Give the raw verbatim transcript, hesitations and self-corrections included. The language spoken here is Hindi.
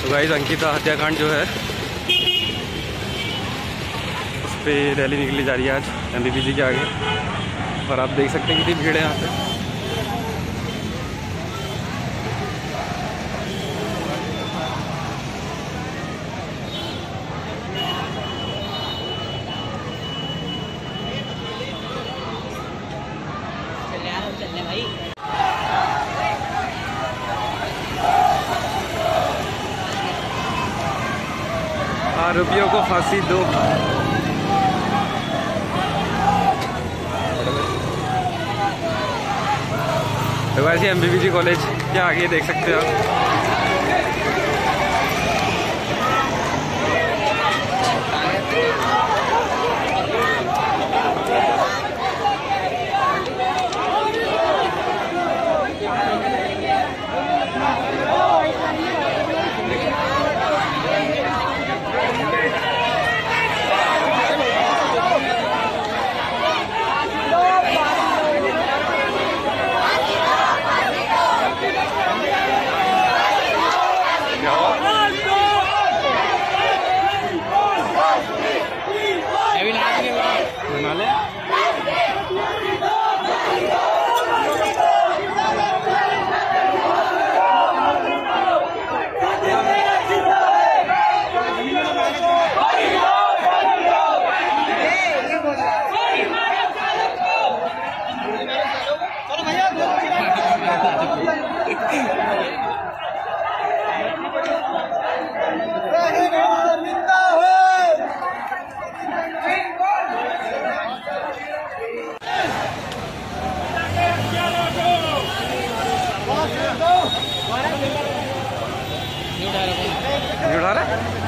तो गाइस अंकिता हत्याकांड जो है उस पर रैली निकली जा रही है आज एमबीबीजी के आगे, और आप देख सकते हैं कितनी भीड़ है यहाँ पे। भाई आरोपियों को फांसी दो। तो वैसे एमबीबीजी कॉलेज के आगे देख सकते हो आप। नहीं उठा रहा